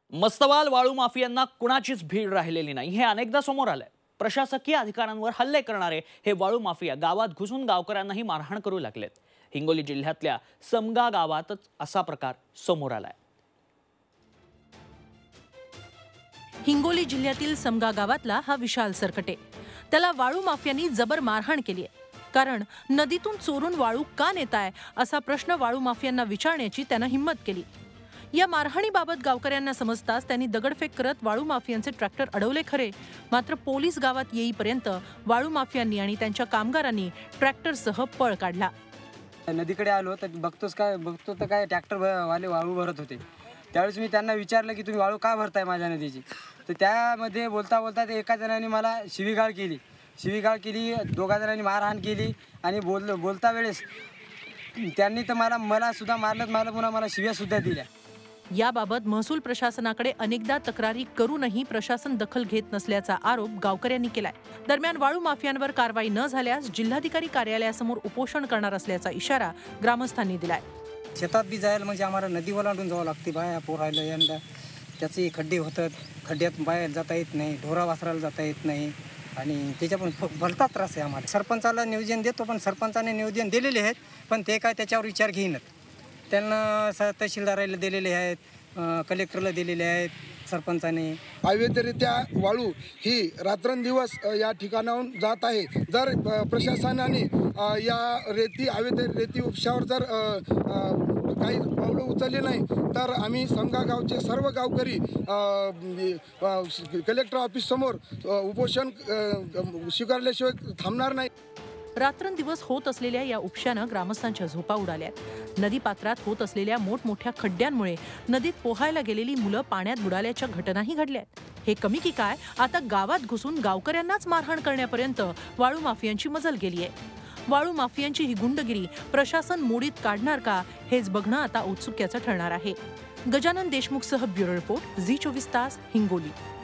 मस्तवाल वाळू माफियांना कुणाचीच भीड राहिलेली नाही हे अनेकदा समोर आलंय। प्रशासकीय अधिकाऱ्यांवर हल्ले करणारे हे वाळू माफिया गावात घुसून गावकऱ्यांनाही मारहाण करू लागलेत। हिंगोली जिल्ह्यातल्या समगा गावातच असा प्रकार समोर आलाय। हिंगोली जिल्ह्यातील समगा गावातला हा विशाल सरकटे, त्याला वाळू माफियांनी जबर मारहाण केली आहे। कारण नदीतून चोरून वाळू का नेताय असा प्रश्न वाळू माफियांना विचारण्याची त्यानं हिम्मत केली। या मारहाणीबाबत गावकऱ्यांना समजताच त्यांनी दगडफेक करत वाळू माफियांचे ट्रॅक्टर अडवले खरे, मात्र पोलीस गावात येईपर्यंत वाळू माफियांनी आणि त्यांच्या कामगारांनी ट्रॅक्टरसह पळ काढला। नदीकडे आलो तर बघतो तर काय ट्रॅक्टर वाले वाळू भरत होते। त्यावेळेस मी त्यांना विचारलं की तुम्ही वाळू का भरताय माझ्या नदीची, तर त्यामध्ये बोलता बोलता ते एका जणांनी मला शिवीगाळ केली, दोघा जणांनी मारहाण केली आणि बोलता वेळेस त्यांनी तर मला सुद्धा मारलं, पुन्हा मला शिव्या सुद्धा दिल्या। याबाबत महसूल प्रशासनाकडे अनेकदा तक्रारी करूनही प्रशासन दखल घेत नसल्याचा आरोप गावकऱ्यांनी केलाय। दरम्यान वाळू माफियांवर कारवाई न झाल्यास जिल्हाधिकारी कार्यालयासमोर उपोषण करणार असल्याचा इशारा ग्रामस्थांनी दिलाय। शेतात बी जायला म्हणजे आम्हाला नदी ओलांडून जावं लागते, बाया पोरायला यंदा त्याचे खड्डे होतात, खड्ड्यात बाहेर जाता येत नाही, ढोरा वासराला जाता येत नाही आणि त्याच्या पण भलता त्रास आहे आम्हाला। सरपंचाला नियोजन देतो, पण सरपंचाने नियोजन दिलेले आहेत, पण ते काय त्याच्यावर विचार घेईनत। त्यांना तहसीलदाराला दिलेले आहेत, कलेक्टरला दिलेले आहेत सरपंचाने। अवैधरित्या वाळू ही रात्रंदिवस या ठिकाणाहून जात आहे। जर प्रशासनाने या अवैध रेती उपशावर जर काही पावलं उचलली नाही तर आम्ही समगा गावचे सर्व गावकरी कलेक्टर ऑफिस समोर उपोषण स्वीकारल्याशिवाय थांबणार नाही। रात्रंदिवस होत असलेल्या या उपशानं ग्रामस्थांच्या झोपा उडाल्या। नदीपात्रात होत असलेल्या मोठमोठ्या खड्ड्यांमुळे नदीत पोहायला गेलेली मुलं पाण्यात बुडाल्याच्या घटनाही घडल्या। हे कमी की काय, आता गावात घुसून गावकऱ्यांनाच मारहाण करण्यापर्यंत वाळू माफियांची मजल गेली आहे। वाळू माफियांची ही गुंडगिरी प्रशासन मोडीत काढणार का हेच बघणं आता औत्सुक्याचं ठरणार आहे। गजानन देशमुखसह ब्युरो रिपोर्ट, झी 24 तास, हिंगोली।